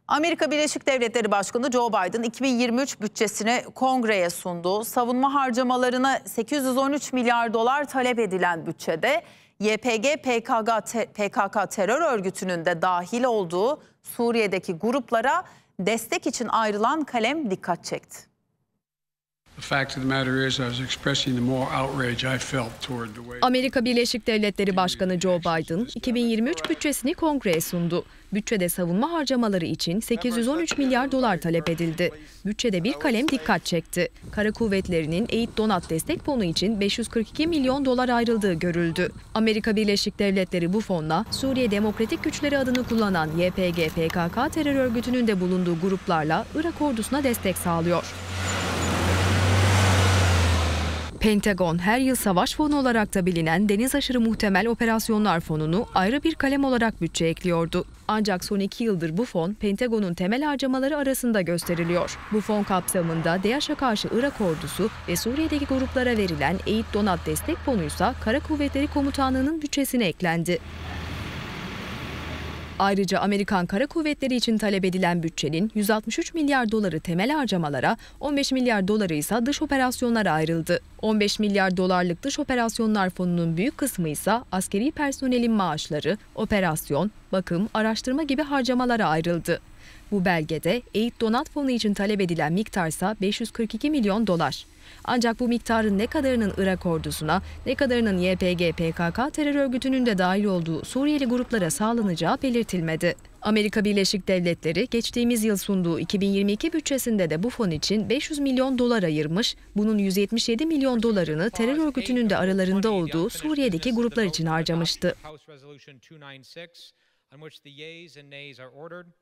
Amerika Birleşik Devletleri Başkanı Joe Biden 2023 bütçesini kongreye sundu. Savunma harcamalarına 813 milyar dolar talep edilen bütçede YPG-PKK terör örgütünün de dahil olduğu Suriye'deki gruplara destek için ayrılan kalem dikkat çekti. Amerika Birleşik Devletleri Başkanı Joe Biden 2023 bütçesini kongreye sundu. Bütçede savunma harcamaları için 813 milyar dolar talep edildi. Bütçede bir kalem dikkat çekti. Kara kuvvetlerinin Eğit Donat destek fonu için 542 milyon dolar ayrıldığı görüldü. Amerika Birleşik Devletleri bu fonla Suriye Demokratik Güçleri adını kullanan YPG-PKK terör örgütünün de bulunduğu gruplarla Irak ordusuna destek sağlıyor. Pentagon, her yıl savaş fonu olarak da bilinen Deniz Aşırı Muhtemel Operasyonlar Fonu'nu ayrı bir kalem olarak bütçe ekliyordu. Ancak son 2 yıldır bu fon, Pentagon'un temel harcamaları arasında gösteriliyor. Bu fon kapsamında DAEŞ'e karşı Irak ordusu ve Suriye'deki gruplara verilen Eğit Donat destek fonuysa Kara Kuvvetleri Komutanlığı'nın bütçesine eklendi. Ayrıca Amerikan Kara Kuvvetleri için talep edilen bütçenin 163 milyar doları temel harcamalara, 15 milyar doları ise dış operasyonlara ayrıldı. 15 milyar dolarlık dış operasyonlar fonunun büyük kısmı ise askeri personelin maaşları, operasyon, bakım, araştırma gibi harcamalara ayrıldı. Bu belgede Eğit Donat Fonu için talep edilen miktarsa 542 milyon dolar. Ancak bu miktarın ne kadarının Irak ordusuna, ne kadarının YPG-PKK terör örgütünün de dahil olduğu Suriyeli gruplara sağlanacağı belirtilmedi. Amerika Birleşik Devletleri geçtiğimiz yıl sunduğu 2022 bütçesinde de bu fon için 500 milyon dolar ayırmış, bunun 177 milyon dolarını terör örgütünün de aralarında olduğu Suriye'deki gruplar için harcamıştı.